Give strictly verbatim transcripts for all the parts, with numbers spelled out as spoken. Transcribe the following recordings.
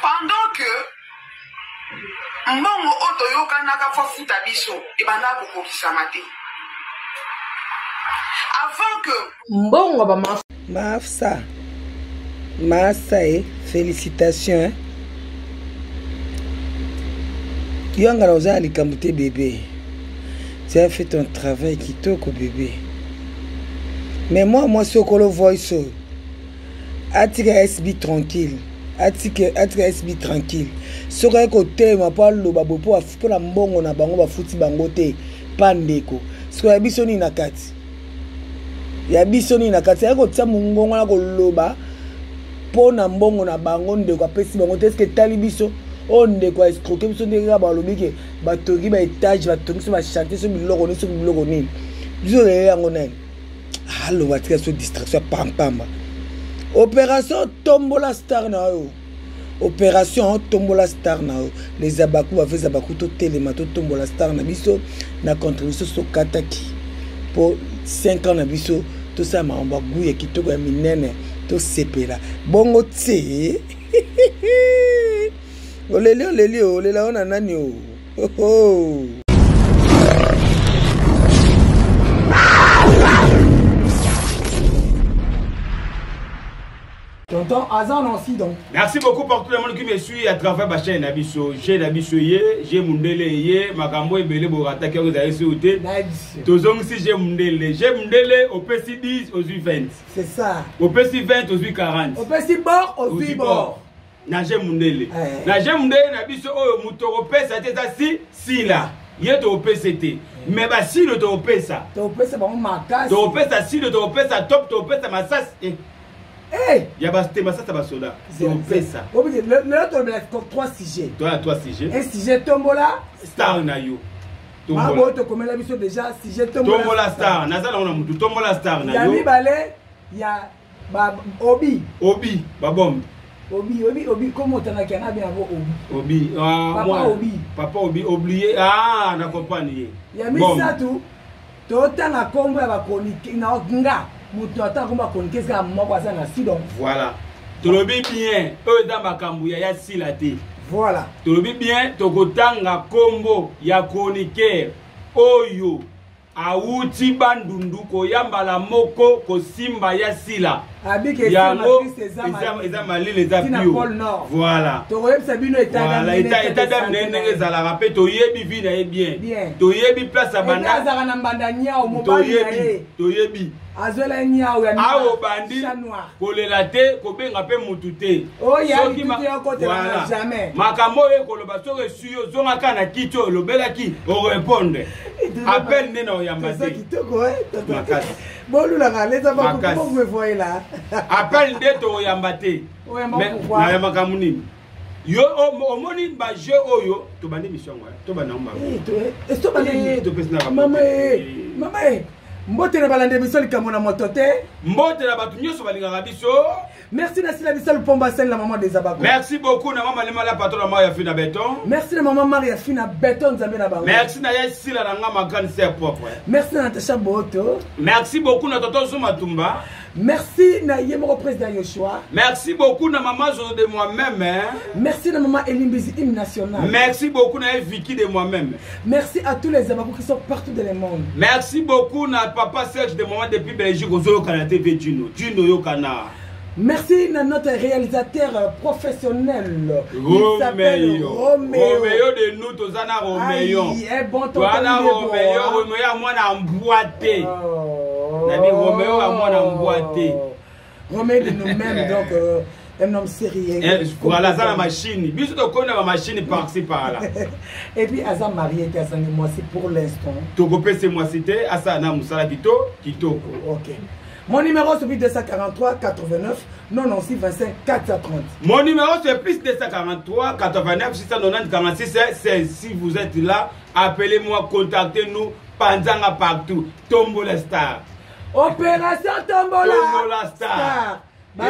pendant que mbongo otoyoka naka fa futa biso ebanda kokokisa mate avant que mbongo ba ma Mafsa Massa et félicitations hein? Yanga Rosa Alikamute bébé, tu as fait ton travail qui toque au bébé. Mais moi, moi, ce que le voice, Atika S B tranquille. Atika S B tranquille. Ce que côté, ma parle le babo pour pour la mbongo na bango ba futi bangote pandeko. Ce que yabisoni na kati. Yabisoni na kati. Yako tsa mungongo na ko loba pour na mbongo na bango ndeko apesi bangote. Est-ce que talibiso on ne quoi escroquer biso ndeka ba lobi ke ba toki ba étage ba toki so ba chanter so biloko ni so biloko ni. Biso le yango na. Allo batika so distraction pam pam. Opération Tombola Star na yo. Opération Tombola Star na yo. Les abakou va faire abakou to télémato Tombola Star na biso na contribution so kataki pour cinq ans na biso tout ça ma ba guye kitoko ya minene to sepela. Bongo tse. Olele olele olele ona nani o. Oh oh. tonton Azan aussi donc. Merci beaucoup pour tout le monde qui me suit à travers ma chaîne Abisso. J'ai Abisso yé, j'ai Mundele yé, Makambo et Belé Borata qui vous avez sauté. Tozong si j'ai Mundele. J'ai Mundele au P C dix, aux U vingt. C'est ça. Au P C vingt, aux U quarante. Au P C bord, aux U bord. Na j'ai Mundele. Na j'ai Mundele, Nabisso, oh, Moutoro P, ça t'est assis, si là. Yé to au P C T. Mais bah si le to au P ça. To au P ça, bah on m'a cassé. To au P ça, si le to au P ça, top, to au P ça, ma sas. Hey! Il y a basté ma ça ça va soda. C'est on fait ça. Le l'autre on a trois sujets. Toi à trois sujets. Un sujet Tombola Star na yo. Tombola. Ma boto comme la biso déjà sujet Tombola. Tombola Star. Na ça on a mutu Tombola Star na yo. Il y a Mibale, il y a ba Obi. Obi, ba bombe. Obi, Obi, Obi, comment t'en as qu'il y en a bien avant Obi. Obi, ah Papa moi. Obi. Papa Obi oublié. Ah, na compagnie. Il y a mis ça tout. Tota na kombo ya ba koniki na nga. Voilà. Tu le dis bien, eux dans ma cambouya, ya silate. Voilà. Tu le dis bien, tu kotanga kombo, ya chroniqueur, oyo, auti bandundu, ko yambala moko, ko simba ya sila. Yango, eza mali les appuis. Voilà. Voilà. Eta eta dam nenge zala rappel, to yebi vi na bien. To yebi place à banda. To yebi, to yebi. Azola nya ya awo bandi kolela te kobenga pe mutute oh ya mutute côté na jamais makambo e koloba so resuyo zonga kana kito lobela ki o répondre appel nena o yamba te kitoko eh bolu la galeza ba ko vous me voyez là appel nde to yamba te na yamba kamuni yo omoni ba jeu oyo to bandi mission wa to bana mba eh to bandi to pesna mama eh mama eh Mbote na balande biso likamona motote. Mbote na batu nyoso balingaka biso. Merci na sila biso Pomba Sen la maman des Abako. Merci beaucoup na maman Lema la patron na Maria Fina Béton. Merci na maman Maria Fina Béton Nzambe na bango. Merci na ya sila na nga makani c'est propre. Merci na Natasha Boto. Merci beaucoup na Toto Zuma Tumba. Merci na Yemoro président Yoshua. Merci beaucoup na maman Zo de moi-même. Hein? Merci na maman Elimbizi hymne national. Merci beaucoup na Vicky de moi-même. Merci à tous les Abako qui sont partout dans le monde. Merci beaucoup na papa Serge de moi depuis Belgique au Zolo Kana T V Juno. Juno Yokana. Merci à notre réalisateur professionnel. Il s'appelle Roméo. Roméo de nous, Tozana Roméo. Il est bon ton Voilà Roméo, Roméo à moi d'emboîter. Nabi Roméo à moi d'emboîter. Roméo de nous-mêmes, donc euh, un homme sérieux. Voilà, ça la machine. Bisous de connaître la machine par-ci par-là. Et puis, Azam marié qui a son moi c'est pour l'instant. Toko P C moi cité, Asana Moussala Kito, Kitoko. Ok. Mon numéro c'est plus deux cent quarante-trois quatre-vingt-neuf quatre-vingt-six vingt-cinq quatre cent trente. Mon numéro c'est plus deux cent quarante-trois quatre-vingt-neuf six cent quatre-vingt-dix quarante-six seize. Si vous êtes là, appelez-moi, contactez-nous, Panzanga partout. Tombola Star. Opération Tombola, Tombola Star.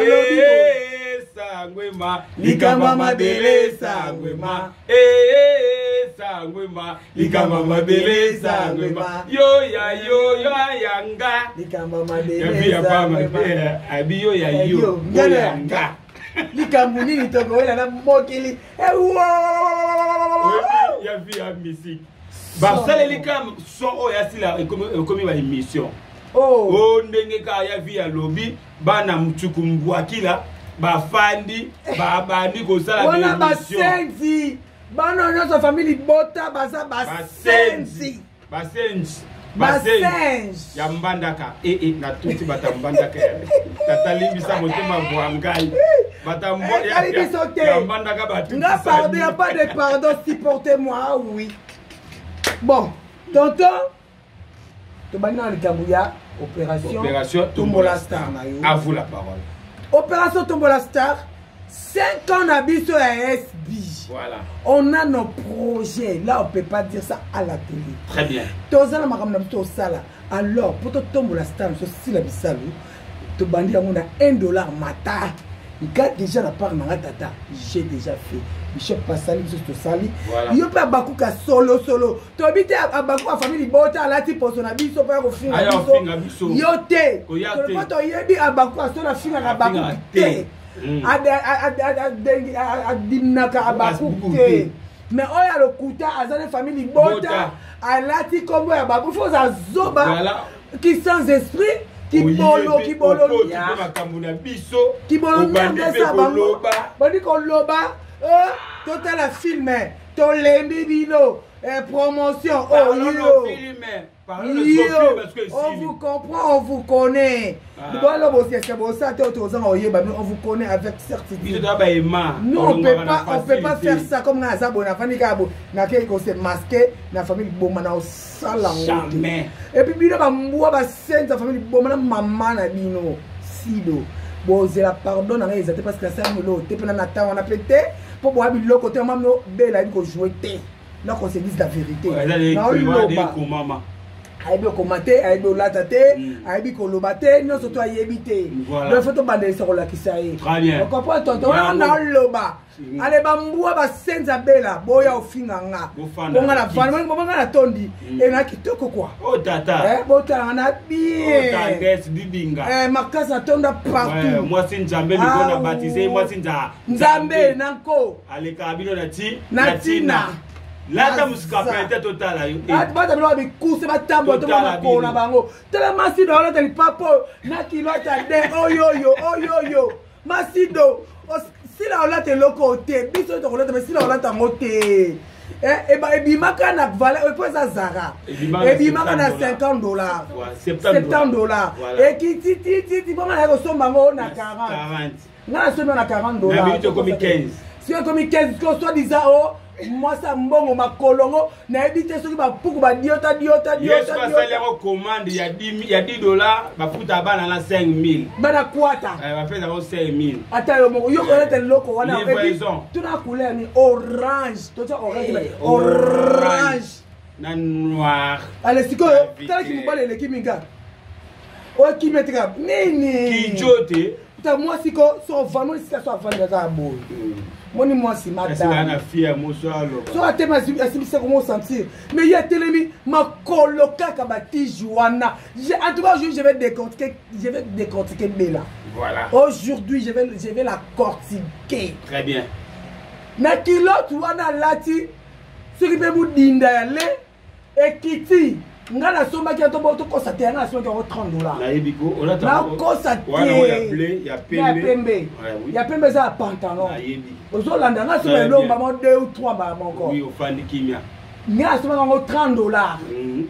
Eh, Sangwema, Likamba Mabele Sangwema. Eh, Sangwema, Likamba Mabele Sangwema. Yo ya yo yo yanga. Likamba Mabele Sangwema. Abi yo ya yo yo yanga. likambo nini tokoyela na mokili ya vi ya musique basaleli kam son oyo asila ekomi ba émission o ndenge ka ya vi ya lobi bana mtuku mbwakila bafandi babandi kosala wana basenzi bana nyonso famille bota baza basenzi basenzi basenzi ya mbandaka eh eh na tuti bata mbandaka tatalibisa motema bwangai bata mbandaka ya mbandaka batu nga pardon ya pas de pardon supportez-moi oui bon tonton to bana likambo ya opération opération Tombola Star na yo à vous la parole opération Tombola Star cinq ans d'habitude à S B. Voilà. On a nos projets. Là, on ne peut pas dire ça à la télé. Très bien. Alors, pour te tomber la star, si la bisalou, tu bandis on a un dollar mata. Il y a déjà la part de tata. J'ai déjà fait. Je sais pas sali, je suis sali. Il y a pas beaucoup de solo solo. Tu habites à beaucoup de famille bota là type pour son habit, so pas au fin. Yote. Tu ne pas toi yebi à beaucoup à solo fin à beaucoup. Adinaka abakuke mais oya lokuta azane famille bota alati kombo ya babu faut za zoba qui sans esprit qui bolo qui bolo ya makamuna biso qui bolo nyangesa bango bandi ko loba euh total film to lembi bino promotion oh yo on vous comprend, on vous connaît. On vous connaît avec certitude. Nous, on peut pas, on peut pas faire ça comme dans la bonne famille. Na quel qu'on s'est masqué, na famille bomana au salon. Jamais. Et puis bino ba mboa ba scène la famille bomana maman na bino sido. Bon, je la pardonne à les parce que ça nous l'eau. T'es pendant la temps on a pété pour boire du lot côté maman belle a dit qu'on jouait té. Là qu'on se dise la vérité. Non, maman. Aibi komate, aibi olatate, aibi kolobate, non surtout ayebite. Donc faut to bande sur la kisaye. Très bien. On comprend tonton, on a loba. Ale bambua ba senza bela, boya ofinga nga. Bonga la femme, bonga la tondi. Et na kitoko quoi. Oh tata. Eh, bota na bien. Oh tata, bibinga. Eh, makasa tonda partout. Moi c'est Nzambe li kona baptisé, moi c'est Nzambe nanko. Ale kabino na ti, na tina. Là, tu as muscapé total. Tu as dit que tu as tambo, tu as dit bango. Tellement si dans le papo, na kilote de oh yo yo, oh yo yo. Masido, si la on te locoté, biso to mais si la on ta moté. Eh et ba et bimaka na valeur, et puis ça Zara. Et bimaka na cinquante dollars. septante dollars. Et qui ti ti ti ti bon na ko sombango na quarante. Na sombango na quarante dollars. Na minute comme quinze. Si on comme quinze, ko soit disant oh moi ça mbongo makolongo na ebite soki ba puku ba diota diota diota diota. Yes, ça les recommande il y a dix il y a dix dollars ba puta bana na cinq mille. Bana kwata. Eh ba fait d'abord cinq mille. Ata yo mo yo connaître loko wana ebi. Tu na couleur ni orange. Tu as orange. Orange. Na noir. Allez siko tala ki mobale le kiminga. O ki metra nini. Ki jote. Ta moi siko so vraiment si ça soit vendre ça bon. Moni moi si madame. C'est la fille moi so alo. So a tema si c'est comment sentir. Mais il y a telemi ma coloca kabati Joanna. En tout cas je vais décortiquer je vais décortiquer Bella. Voilà. Aujourd'hui je vais je vais la cortiquer. Très bien. Na kilo tu wana lati ce qui peut vous dindale et kiti ngala somba ki to boto ko saté na so ki trente dollars. Na yebiko on a na ko saté. Wana ya blé, ya pembe. Ya pembe. Ya pembe za pantalon. Na yebi. Ozolanda nga so ba lomba mo deux ou trois ba encore. Oui, au fandi kimia. Nga so ba trente dollars.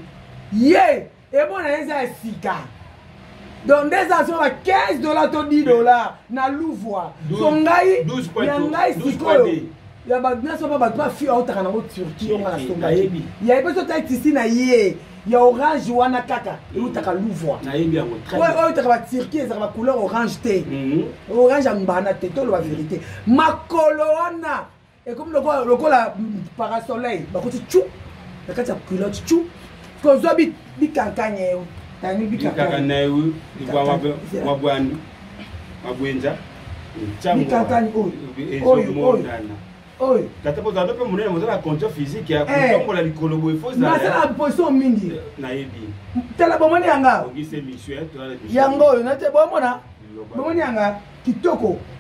Yé, et bon na eza sika. Donc des actions à quinze dollars to dix dollars na louvoa. So ngai ya ngai sikoyo. Ya ba na so ba ba fi au takana ko Turquie on la somba. Ya ipo so ta ici na yé. Ya orange wana kaka et utaka louvoa. Na yebi yango très. Ouais, ouais, utaka ba Turquie eza ba couleur orange té. Orange mbana té to la vérité. Makolo wana et comme le le ko la parasoleil, ba ko tchou. La kati ya culotte tchou. Ko zo bi bi kankanye. Tani bi kankanye wu, di bwa wa bwani. Wa bwenza. Bi kankanye o. Oyo oyo. Oyo. Kata po zalo pe munene mo la condition physique ya ko la likolo bo ifo za. Na sala position mingi. Na yebi. Tela bomoni yanga. Ongi se monsieur, to la yango na te bomona. Bomoni yanga kitoko.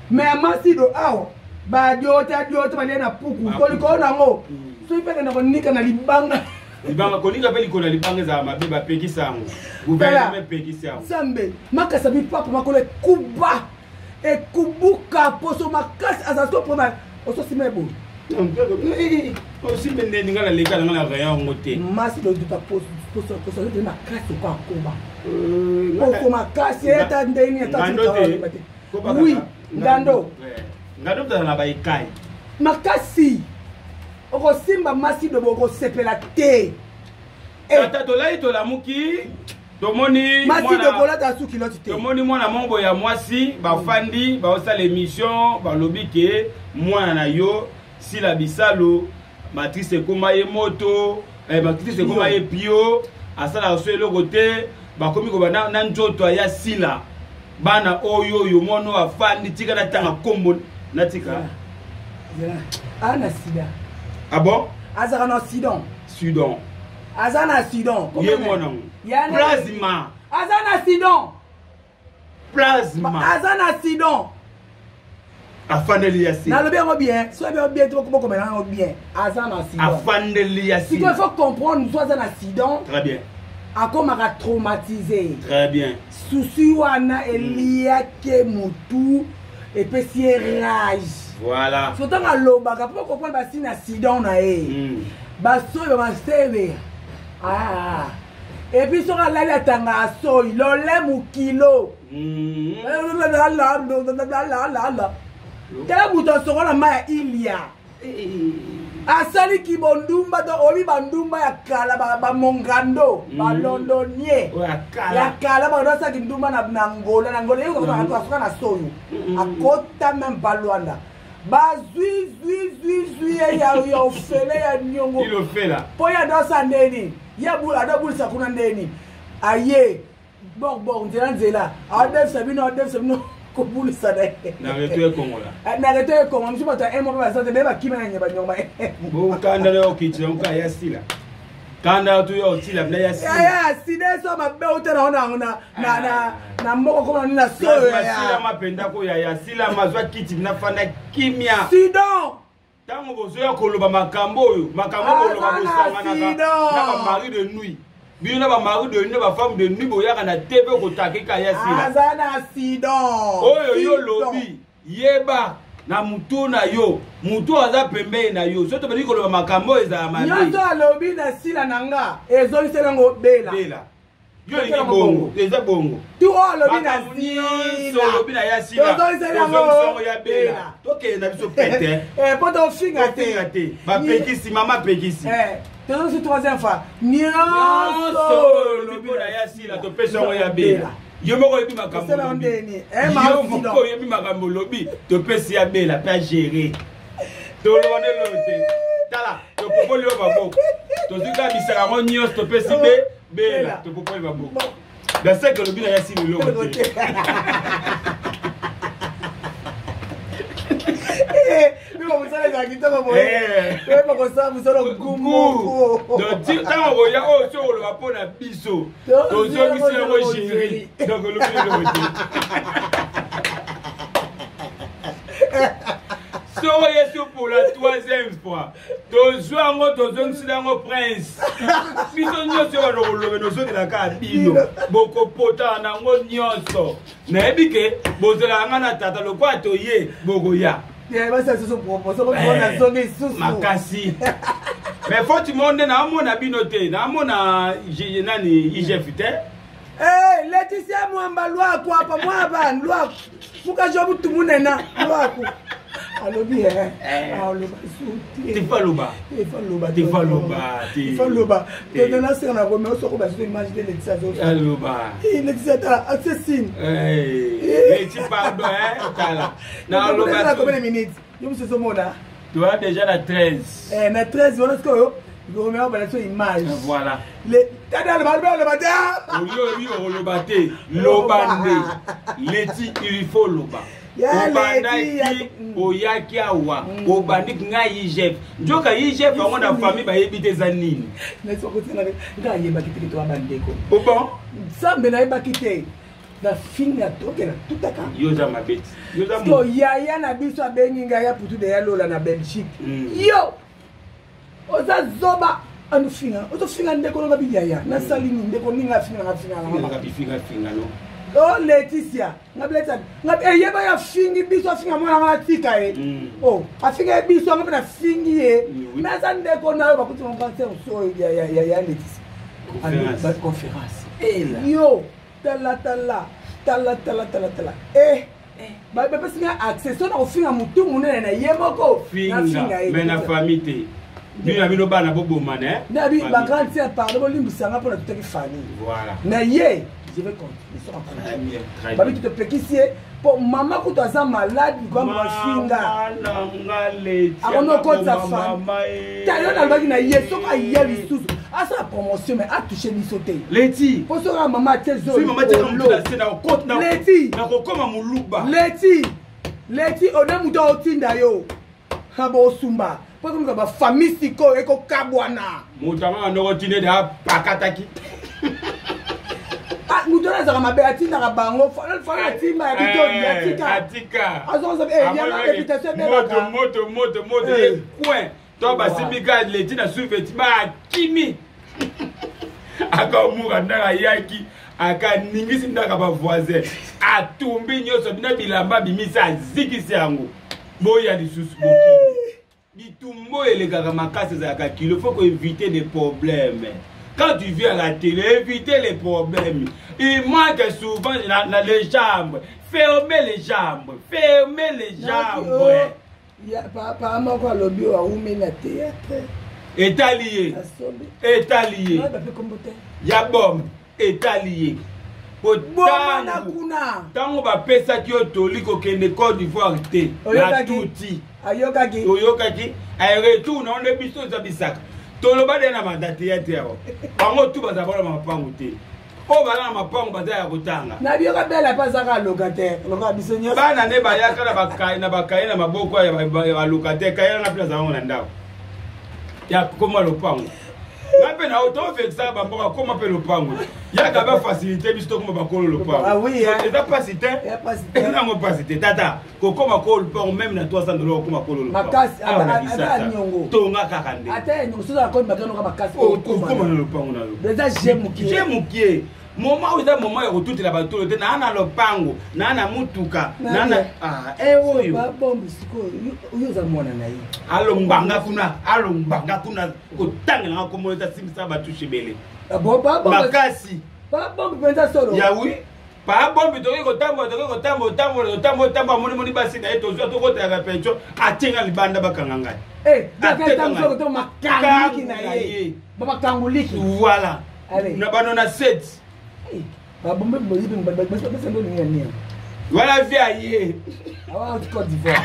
mais masido awa badyota dyota balie na puku koliko nango soki mpe kenda konika na libanga libanga konika mpe likolo ya libanga ezala mabe bapekisa yango guverneme epekisa yango sambe makasa mipapa makolo ekuba ekubuka poso makasi aza so mpona ososima eboye osimbe nde ninga na leka nanga na rayon yango te masido duta poso makasi oko akoba oko makasi eta ndeni te oui ngando ngando tozala na baekai makasi okosimba masido bokosepela te tata tolai tolamuki tomoni masido kolata suki loti te tomoni mwana mombo ya mwasi bafandi baosala émission balobi ke mwana na yo sila bisalo matrice ekoma ye moto matrice ekoma ye pio asalaka so eloko te bakomi koba na nzoto ya sila bana oyo oyo mwana afandi tika na tanga kombo natika ana sida ah bon azaka na sidon sidon azana sidon ye mwana plasma azana sidon plasma azana sidon afandeli ya sida nalobi yango bien so bien bien to ko komela yango bien azana sidon afandeli ya sida il faut comprendre so azana sidon très bien akomaka traumatisé très bien susi wana eliake mutu epesi ye rage voilà surtout alobaka mpo comprendre basi na sidon na ye basoyi bamasebe ah epuis soki alali atanga asoyi lolemu kilo tala moto asokola ma ya ilia asali kibondumba to obi bandumba ya kala bamongando balondonie ya kala baodasaki ndumba na ngola na ngola yeasoka na soyo akota meme balwanda bazwi zwi zwi zwi ya ofele ya nyongo mpo ya dosa ndeni adabulisa kuna ndeni aye bokbok nzela nzela aodefisa bino aodefisa bino kobulisa na reto ekongola na reto ekongola mosu bato ya emo mpe basante nde bakima na nyeba nyongo bokanda na okitila moka ya sila kanda tu yo otila mna ya sila ya sida so mabe utana na na na na mboko koma ni na soyo ya sila mapenda ko ya ya sila mazwa kiti na fanda kimia sidon tango bozoya koloba makambo oyo makambo koloba bosangana na ba mari de nuit bino na ba mari de nuit ba femme de nuit boyaka na T V ko takeka ya sila azana sidon oyo yo lobi yeba na mutu na yo mutu aza pembeni na yo soto bali koloba makambo ezala mabe nyoto alobi na sila nanga ezolisela ngo bela bela yo ni bongo eza bongo tu alobi na sila alobi na ya sila ezolisela ngo ya bela toke na biso pete eh poto finga te te ba pekisi mama pekisi eh tozo si troisième fois nyonso alobi na ya sila to pesa ngo ya bela yo moko yebi makambo yo moko yebi makambo lobi topesi ya bela mpe agere toloba nde loyo te tala topopoli yo baboko tozwika bisaka yango nyonso topesi be bela topopoli baboko daseke lobi na ya sili eloko te ntango koya oyo so koloba mpo na biso tozongisi yango géri donc olobi eloko te soko yesu pour la troisième fois tozwa yango tozongisila yango prince biso nyonso bano kolobe nozotelaka bino bokopotana nango nyonso nayebi ke bozolaka nga na tata lokwa toye bokoya makasi mais foti monde naamona bino te naamona nani igf te Laetitia mwamba lwaku apa mwaba lwaku mukajobu tumunena lwaku alobi eh aloba suti tifaloba tifaloba tifaloba tifaloba tena sena ko me osoko ba image de Laetitia zo aloba eh Laetitia ta assassin eh Laetitia pardon eh tala na aloba combien de minutes yo mse so mona tu as déjà la treize eh na treize on est que je remets en balance image voilà les tada le balbe le bata oyo yo lo bate lobande leti il faut loba obandaki oyaki awa obandiki nga igf njoka igf yango na famille bayebi te eza nini nga yebaki te to abandeko bon sambe nayebaki te na finga tokela tutaka yoza mabeti yoza to yaya na biso abengi ngaya putu de yalola na Belgique yo oza zoba anu finga ozo finga ndeko nga bi yaya na salini ndeko ninga finga nga finga nga bi finga finga no oh Laetitia ngableta ngab eyeba ya fingi biso finga mwana nga tika e oh afinga biso ngab na fingi e na za ndeko nayo bakuti mon cancer so ya ya ya Laetitia conférence conférence yo tala tala tala tala tala tala eh ba ba singa access na ofinga mutu munene na yemoko na finga mais na famille bino bino bana boboma ne na bi ba grand sœur pardon bolimbisanga pour toute famille voilà na ye je vais continuer sur en train de te péquissier pour maman quand tu es malade comme ma finga akono ko ta femme ta yo na baki na ye so ka ye lisusu asa promotion mais a touché bisoté Leti pour so ka maman tezo si maman tezo na côte na Leti na ko koma muluba Leti Leti ona muto otinda yo habo sumba pour que ba famille siko eko kabwana mutama no otinde da pakataki ah mutona za mabe atinda ka bango fala fala timba ya bito ya tika atika azo za eh ya na réputation de moto moto moto moto le coin to ba sibika Leti na sous-vêtement ba kimi aka mura ndaka yaki aka ningisi ndaka ba voisin atumbi nyoso bina bilamba bimisa zikisi yango boya lisusu boki bitumbo elekaka makasi za ka kilo faut éviter des problèmes. Quand tu viens à la télé, éviter les problèmes. Il manque souvent dans les jambes. Fermez les jambes. Fermez les jambes. Papa, moi, quoi, le bio a oumé la théâtre. État lié. État lié. Yabom. État lié. Tango ba pesa ki otoli ko kende Côte d'Ivoire te. La touti. Ayokaki. Oyokaki. Ay retour na on le biso za bisaka. Toloba de na mandate ya tero. Bango tu bazabona mapango te. O bala mapango bazaya kutanga. Na biyo ka bela pasaka locataire. Loka bisonyo. Bana ne bayaka na bakai na bakai na maboko ya ba locataire kaya na plaza ngo na ndao. Ya koma lopango. Ngape na auto vexa bamboka koma pe lopango. Ya ka ba faciliter biso koma bakolo lopango. Ah oui, hein. C'est pas facilité. C'est pas facilité. Na mo facilité tata. Ko koma ko lopango même na trois cents dollars koma ko lopango. Makasi ata nyongo. Tonga kakande. Ata nyongo soza ko bakano ka makasi. O koma na lopango na lo. Déjà j'aime qui. J'aime qui. Moment où ça moment ya kututila batolo te na na lopango na na mutuka na na ah eh oyo ba bombi siko uyo za mwana na yi alombanga kuna alombanga kuna kotanga na ko moza simisa batu shebele bo ba bombi makasi ba bombi penta solo ya oui pa bombi to ko tambo to ko tambo tambo tambo tambo moni moni basi na eto zo to ko ta pecho atenga libanda bakanga ngai eh ta tambo to makangiki na yi ba makanguliki voilà na banona set babombe boyibe mbabasa basa ndo nia nia wala via ye awa Côte d'Ivoire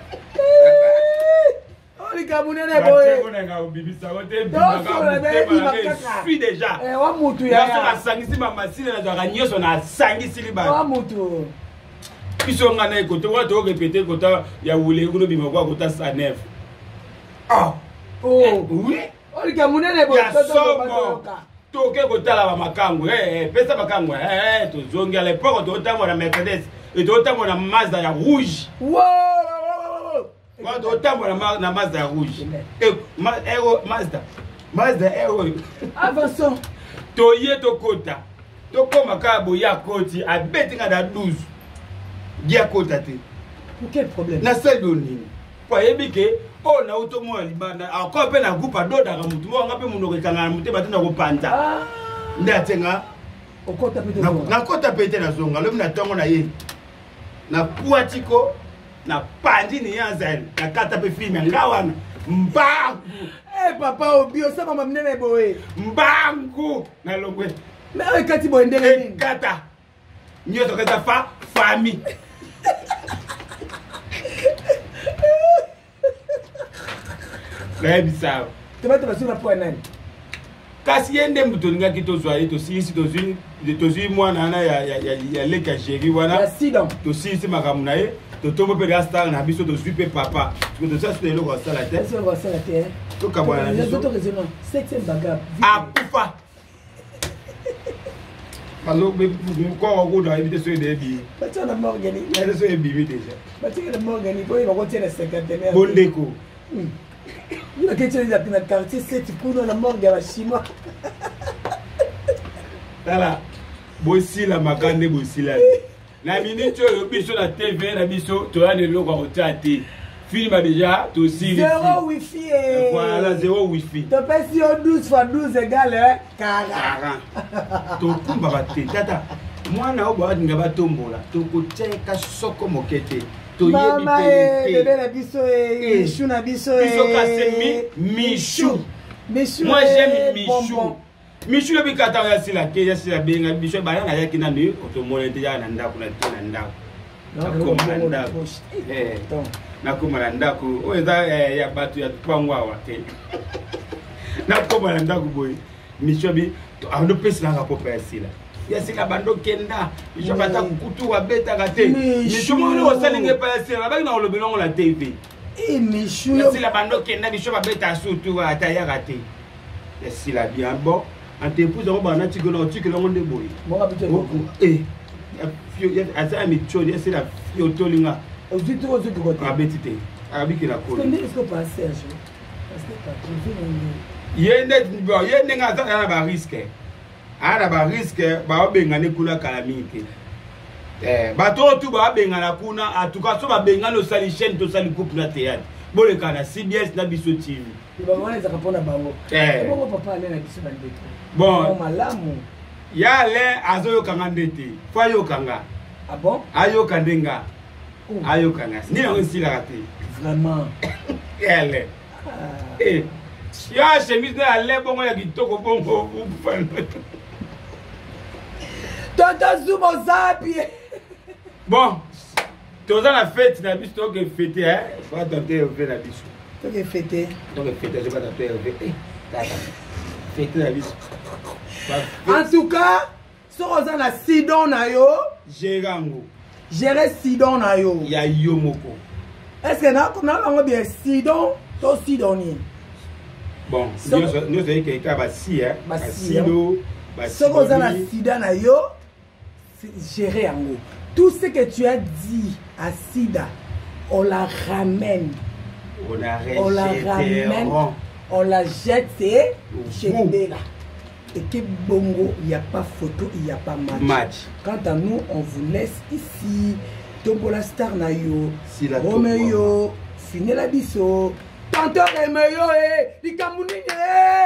oli kamunene boye bona nga ubibisa wote bimaka suis déjà eh wa mutu ya ya sangisi mama sile na zaka nyoso na sangisi liba wa mutu kiso nga na ekote wa to répéter kota ya wule kuno bima kwa kota cent neuf ah oh oui oli kamunene boye to toke kotala ba makango eh pesa makango eh to zongi à l'époque to tamo na Mercedes et to tamo na Mazda ya rouge wow wa to tamo na na Mazda ya rouge eh ero Mazda Mazda ero avançons to ye to kota to koma ka boya koti abeti nga da douze dia kota te pour quel problème na sel donini po yebike oh na uto mo libanda akwa pe na gupa doda ka mutu mo ngape muno kanga mutu batenda ko panta ndatenga okota pete na kota pete na zonga lo na tongo na ye na puatiko na pandi ni yanza na kata pe filme ngawana mbangu eh papa obio sama mamnene boye mbangu na longwe mais kati bo ndele nini kata nyoto kata fa famille Lebisa. Tebata basura po nani? Kasi yende mutoninga kitozwa to sisi to zui to zui mwana na ya ya ya leka chéri wana. Ya sidon. To sisi makamu na ye to tombo pe rasta na biso to zui pe papa. Parce que to ça c'est le rasta la tête. C'est le rasta la tête. To kabwana na biso. To raisonnement. Septième bagarre. Akufa. Parce que quand on a évité ce débit, tu as Morgani. elle est sur déjà. Tu as Morgani, il va continuer à cinquantenaire. Bon déco. Il a question de la quartier, c'est pour la morgue à la chinois. Voilà. Bossi la macane, bossi la. La minute où tu es sur la T V, la biso, tu as des logos au théâtre. Film déjà, tu aussi. Zéro wifi. Voilà, zéro wifi. Tu peux si douze fois douze égale quarante. Tu peux pas te tata. Moi, na oba ngaba tombola. Tu peux teka soko mokete. Tu Mama, bébé la biso et Michou na biso et biso kasemi Michou. Michou. Moi j'aime Michou. Michou le bikata ya sila ke ya sila benga biso ba ya ya kina ni otomona nteja na ndako na tena ndako. Nakoma ndako. Eh. Nakoma ndako. O eza ya batu ya twangwa wa te. Nakoma ndako boy. Michou bi ando pesa nga popa ya sila. Ya sila bando kenda. Michou bata kukutu wa beta gate. Michou mo no salinge pa ya sila ba na olobelongo la T V. Eh Michou. Ya sila bando kenda Michou ba beta surtout ata ya gate. Ya sila bien bon. En te épouse, on va tu que l'on tu que l'on est boy. Eh, il a un micho, c'est la fille au tolinga. Au tout au tout côté. Ah betité. Ah bi qui la colle. Est-ce que pas Serge? Parce que pas trouvé. Il y a net bon, il y a nenga ça na ba risque. Ah na ba risque, ba benga ne kula calamité. Eh, ba to tout ba benga na kuna, en tout cas so ba benga no sali chaîne to sali coupe na théâtre. Bon le kana C B S na biso T V. Il va voir les répondre à Bango. Eh. Bon papa aller na biso bandeko. Bon, malamu. Ya le azoyo kanga ndete. Fa yo kanga. Ah bon? Ayo kandenga. Ayo kanga. Ni na nsi la raté. Vraiment. Elle. Eh. Ya chemise na le bongo ya kitoko bongo. Tonton Zumo Zapi. Bon. Toza la fête na biso to ke fêter hein. Faut tenter au fait na biso. To ke fêter. To ke fêter, je vais tenter au fait. Fêter na biso. En tout cas, si on a la Sidon na yo, Gérango. Gérer Sidon na yo. Ya yo moko. Est-ce que na na on bien Sidon, to Sidonien. Bon, nous nous savons que ka ba si hein. Ba si. Sido, ba si on a la Sida na yo, gérer ango. Tout ce que tu as dit à Sida, on la ramène. On la, on la ramène. On la jette chez Bella. Et que bongo, il n'y a pas photo, il n'y a pas match. match. Quant à nous, on vous laisse ici. Tombola Star Nayo, si Romeyo, Finela Bisso, Tantor Remeyo, eh, Likamunine.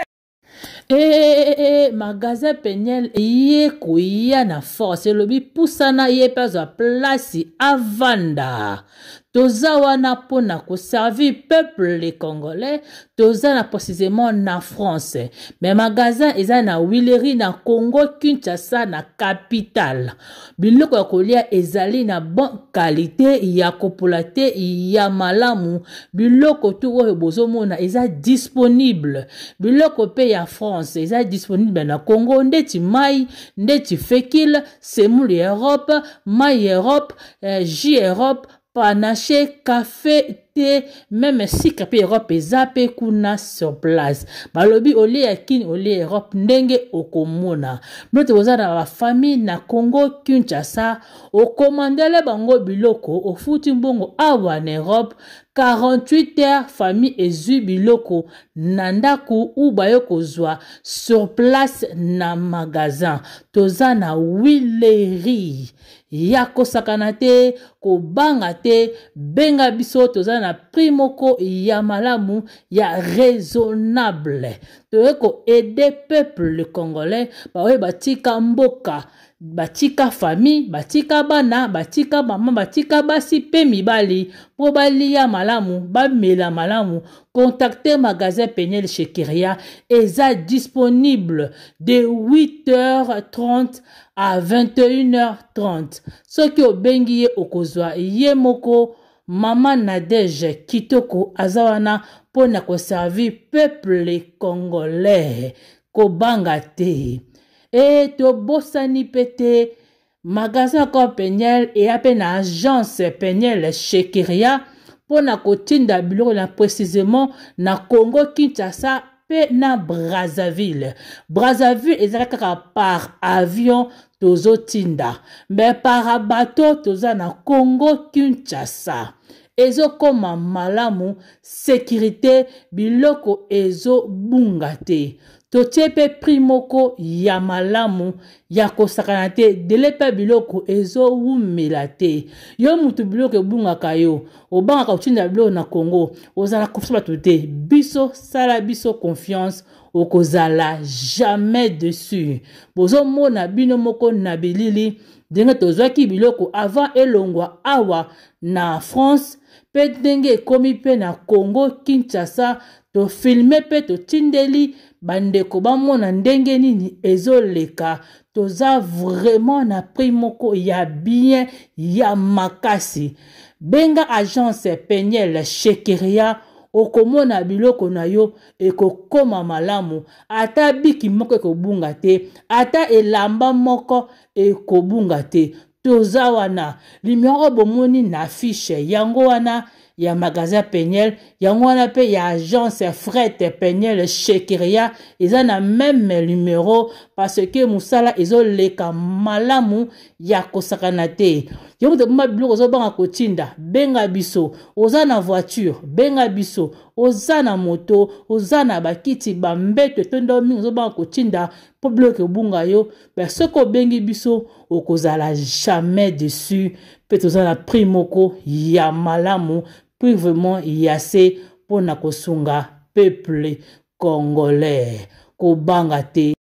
Eh, magasin Peniel ye kuya na force lobi pusana ye pezo place avanda toza wana pona ko servir peuple les Congolais toza na précisément na France mais magasin eza na Willery na Congo Kinshasa na capitale biloko ya kolia ezali na bon qualité ya kopolate ya malamu biloko tu oyo bozomona eza disponible biloko pe ya France eza disponible na Congo ndeti mai ndeti fekil semoule Europe mai Europe eh, J Europe panache café thé même si capé Europe ezape kuna sur place balobi oli yakini oli Europe ndenge okomona note ozana ba famille na Congo Kinshasa okomandele bango biloko ofuti mbongo awa na Europe quarante-huit heures famille ezu biloko nandaku ubayo kozwa sur place na magasin tozana Willery yako sakanate ko bangate benga biso tozana primoko ya malamu ya raisonnable toeko aider peuple congolais bawe batika mboka batika famille batika bana batika mama batika basi pe mibali po balia malamu bamela malamu contactez magasin Peniel chez Kiria eza disponible de huit heures trente à vingt et une heures trente soki obengi ye okozwa ye moko Mama Nadege Kitoko azawana pona ko servir peuple congolais ko bangate et to bosani pete magasin ko Peniel et appel na agence Peniel chez Kiria pona ko tinda biloko na précisément na Congo Kinshasa pe na Brazzaville. Brazzaville ezala kaka par avion tozo tinda, mais par bateau toza na Congo Kinshasa. Ezo koma malamu sécurité biloko ezo bungate. Tochepe primoko ya malamu ya kosakana te delepe biloko ezo wumelate. Yo mutu biloko bunga kayo obanga ka utinda biloko na Congo ozala kofisa te biso sala biso confiance okozala jamais dessus. Bozo mona bino moko na bilili denge tozwaki biloko avant elongwa awa na France pe denge komi pe na Congo Kinshasa to filme pe to tindeli bandeko bamona ndenge nini ezoleka toza vraiment na prix moko ya bien ya makasi. Benga agence Peniel Shekeria okomona biloko na yo ekokoma malamu ata biki moko ekobunga te ata elamba moko ekobunga te. Toza wana limero bomoni na fiche yango wana ya magasin Peniel yango wana pe ya agence Fret Peniel Shekeria eza na même numéro parce que musala ezo leka malamu ya kosakana te. Yo de ma biloko zo banga kotinda benga biso oza na voiture benga biso oza na moto oza na bakiti bambeto tondo mingi zo banga kotinda po biloko bunga yo parce que bengi biso okozala jamais dessus pe toza na prix moko ya malamu puis vraiment yase pona kosunga peuple congolais ko banga te.